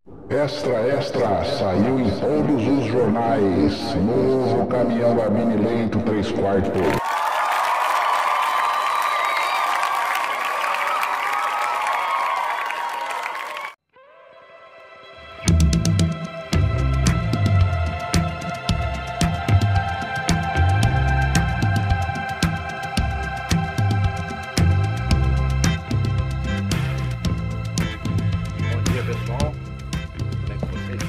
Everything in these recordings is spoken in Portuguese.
Extra, extra, saiu em todos os jornais. Novo caminhão da Mini Leito 3/4. Bom dia, pessoal. Tudo bem com vocês?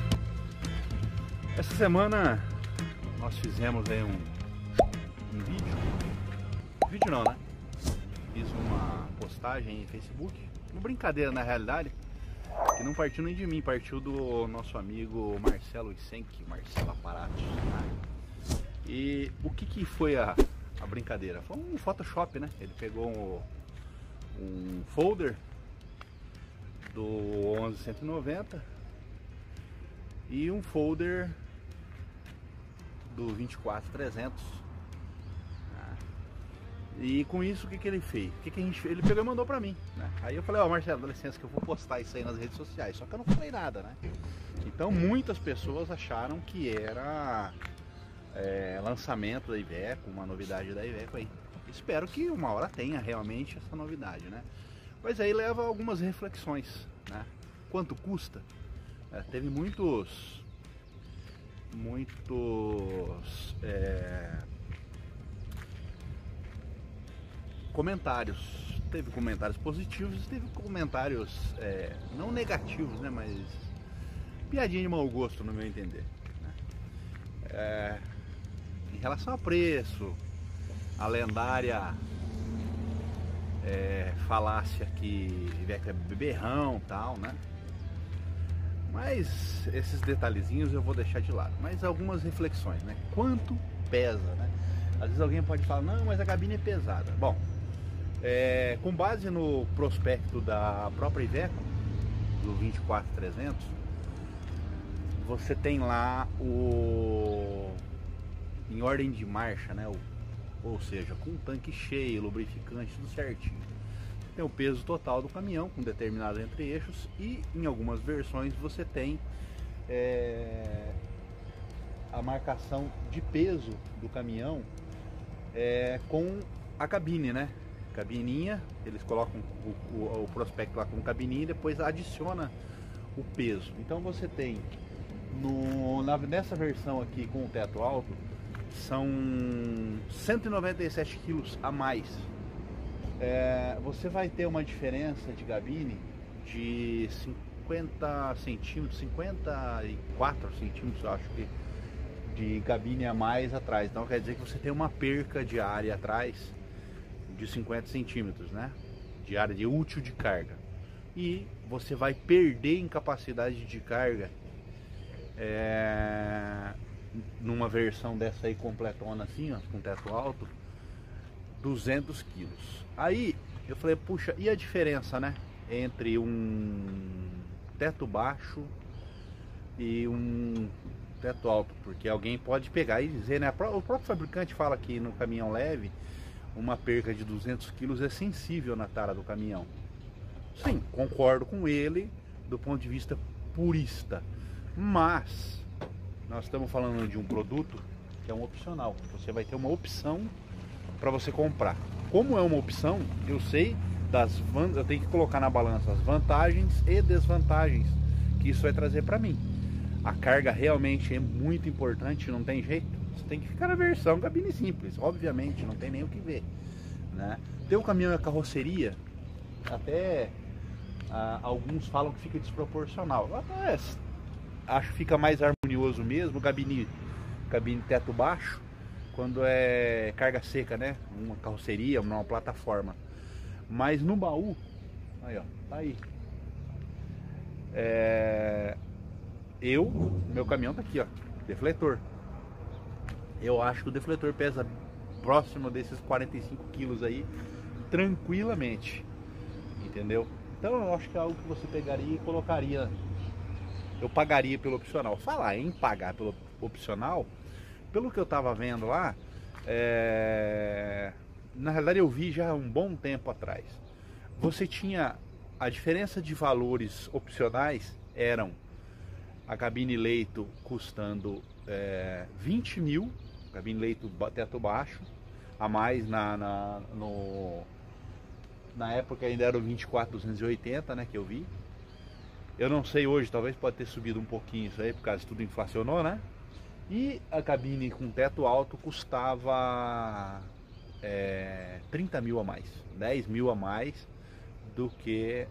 Essa semana nós fizemos aí um vídeo. Vídeo não, né? Fiz uma postagem em Facebook. Uma brincadeira, na realidade, que não partiu nem de mim, partiu do nosso amigo Marcelo Isenck, Marcelo Aparatos, né? E o que foi a brincadeira? Foi um Photoshop, né? Ele pegou um folder do 1190 e um folder do 24300. E com isso, o que ele fez? Ele pegou e mandou pra mim, né? Aí eu falei, ó, Marcelo, dá licença que eu vou postar isso aí nas redes sociais. Só que eu não falei nada, né? Então muitas pessoas acharam que era lançamento da Iveco, uma novidade da Iveco aí. Espero que uma hora tenha realmente essa novidade, né? Mas aí leva algumas reflexões, né? Quanto custa? Teve muitos comentários. Teve comentários positivos, teve comentários não negativos, né? Mas piadinha de mau gosto, no meu entender, né? Em relação a preço, a lendária falácia que Iveco é beberrão e tal, né? Mas esses detalhezinhos eu vou deixar de lado. Mas algumas reflexões, né? Quanto pesa, né? Às vezes alguém pode falar, não, mas a cabine é pesada. Bom, com base no prospecto da própria Iveco, do 24300, você tem lá em ordem de marcha, né? Ou seja, com o tanque cheio, lubrificante, tudo certinho. Tem o peso total do caminhão, com determinados entre-eixos, e em algumas versões você tem a marcação de peso do caminhão com a cabine, né? Cabininha, eles colocam o prospecto lá com cabininha e depois adiciona o peso. Então você tem, nessa versão aqui com o teto alto, são 197 quilos a mais. Você vai ter uma diferença de cabine de 50 centímetros, 54 centímetros, eu acho que, de cabine a mais atrás. Então quer dizer que você tem uma perca de área atrás de 50 centímetros, né? De área de útil de carga. E você vai perder em capacidade de carga numa versão dessa aí completona assim, ó, com teto alto, 200 quilos. Aí eu falei, puxa, e a diferença, né, entre um teto baixo e um teto alto? Porque alguém pode pegar e dizer, né, o próprio fabricante fala que no caminhão leve uma perca de 200 quilos é sensível na tara do caminhão. Sim, concordo com ele do ponto de vista purista, mas nós estamos falando de um produto que é um opcional. Você vai ter uma opção para você comprar. Como é uma opção, eu sei eu tenho que colocar na balança as vantagens e desvantagens que isso vai trazer para mim. A carga realmente é muito importante, não tem jeito. Você tem que ficar na versão cabine simples, obviamente, não tem nem o que ver, né? Tem o caminhão e a carroceria, até alguns falam que fica desproporcional. Eu até acho que fica mais harmonioso mesmo, cabine teto baixo, quando é carga seca, né? Uma carroceria, uma plataforma. Mas no baú, aí ó, tá aí. Meu caminhão tá aqui, ó, defletor. Eu acho que o defletor pesa próximo desses 45 quilos aí, tranquilamente, entendeu? Então eu acho que é algo que você pegaria e colocaria, eu pagaria pelo opcional. Falar em pagar pelo opcional, pelo que eu tava vendo lá, na realidade eu vi já há um bom tempo atrás, você tinha a diferença de valores opcionais eram a cabine leito custando 20 mil, cabine leito teto baixo, a mais na época ainda era o 24.280, né, que eu vi. Eu não sei hoje, talvez pode ter subido um pouquinho isso aí, por causa que tudo inflacionou, né? E a cabine com teto alto custava 30 mil a mais, 10 mil a mais do que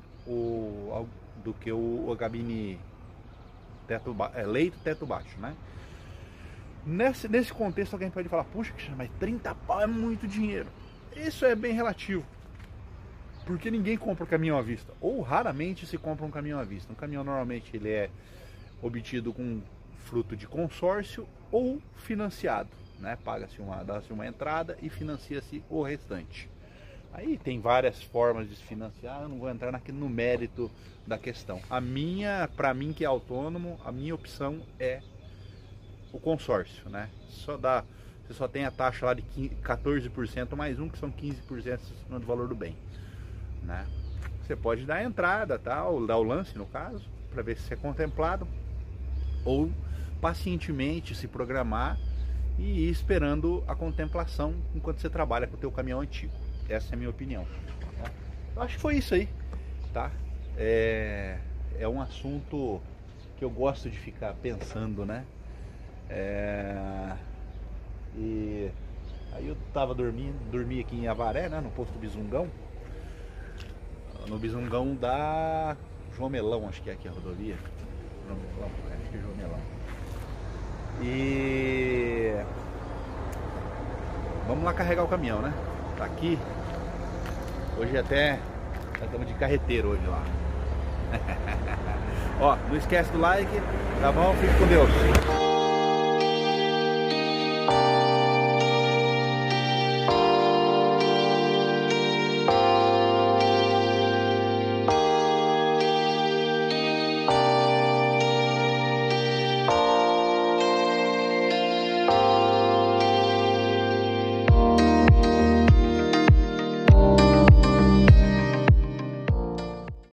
a cabine leito teto baixo, né? Nesse contexto alguém pode falar, puxa, mas 30 pau é muito dinheiro. Isso é bem relativo, porque ninguém compra o caminhão à vista, ou raramente se compra um caminhão à vista. Um caminhão normalmente ele é obtido com fruto de consórcio ou financiado, né? Dá-se uma entrada e financia-se o restante. Aí tem várias formas de se financiar, eu não vou entrar no mérito da questão. Para mim que é autônomo, a minha opção é o consórcio, né? Você só tem a taxa lá de 14% mais um, que são 15% do valor do bem, né? Você pode dar a entrada, ou dar o lance no caso, para ver se é contemplado, ou pacientemente se programar e ir esperando a contemplação enquanto você trabalha com o teu caminhão antigo. Essa é a minha opinião. Tá? Eu acho que foi isso aí, tá? É um assunto que eu gosto de ficar pensando, né? E aí eu tava dormi aqui em Avaré, né? No posto Bizungão. No Bizungão da João Melão, acho que é aqui a rodovia. Acho que é João Melão. E vamos lá carregar o caminhão, né? Tá aqui. Hoje até estamos de carreteiro hoje lá. Ó, não esquece do like, tá bom? Fique com Deus.